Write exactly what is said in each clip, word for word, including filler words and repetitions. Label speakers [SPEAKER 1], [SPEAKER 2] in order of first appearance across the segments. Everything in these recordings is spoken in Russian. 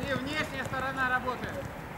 [SPEAKER 1] И внешняя сторона работает.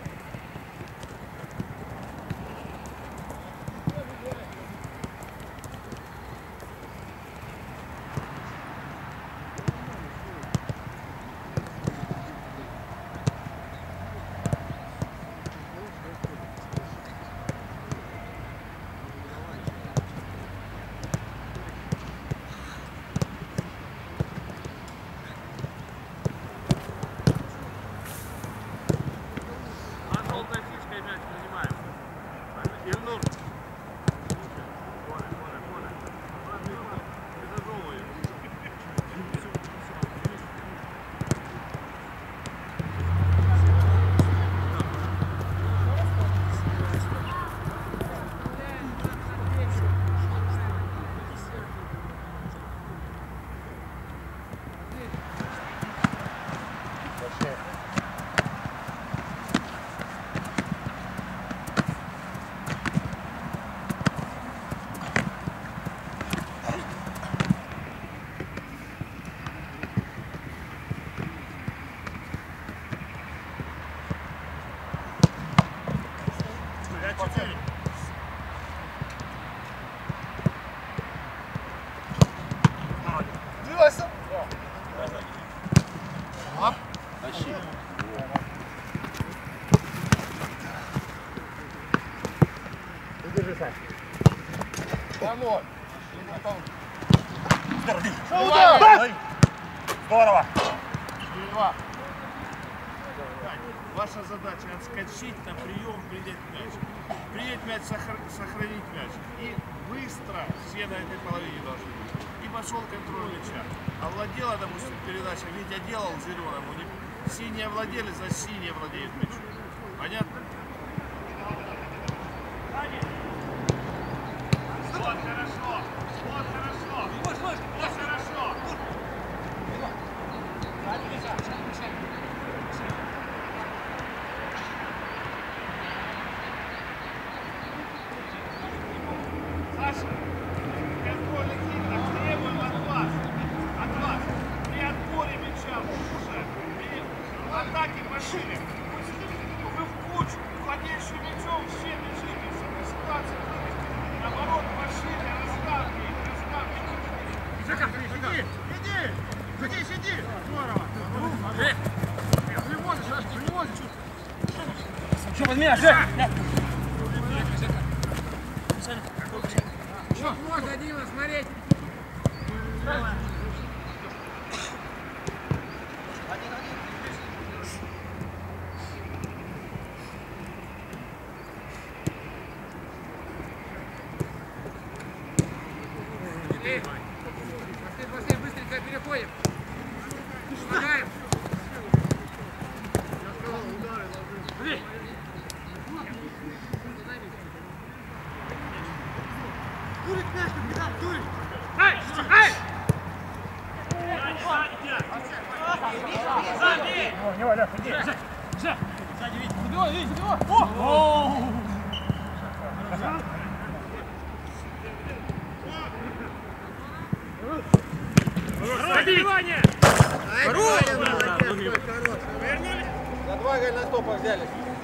[SPEAKER 2] Здорово!
[SPEAKER 3] Ваша задача отскочить на прием, принять мяч. Принять мяч, сохранить мяч. И быстро все на этой половине должны быть. И пошел контроль мяча. Овладела, допустим, передача. Витя делал зеленому. Синий овладели, за синий владеет мячом. Понятно? Вот хорошо. Вот хорошо. Вот хорошо. Саша, контрольный хит требуем от вас, от вас, при отборе мяча уже, при атаке пошире, вы в кучу, владеющий мячом, все бежите, ситуация вывести, наоборот, пошире, расставьте их, расставьте их.
[SPEAKER 1] Жека, иди, иди, сиди, сиди, здорово. Не возишь, не возишь.
[SPEAKER 2] Что, под меня, Жека?
[SPEAKER 1] Что, можно, Дима, смотреть? Пошли, пошли, быстренько переходим. Помогаем. Турик, мяч, капитан, Турик! Ай! Ай!
[SPEAKER 2] Не, Валя, иди!
[SPEAKER 1] Жек! Сзади, видите? Забивай, видите, забивай! О! Забивание! Хорош!
[SPEAKER 4] За два голя на стопах взяли.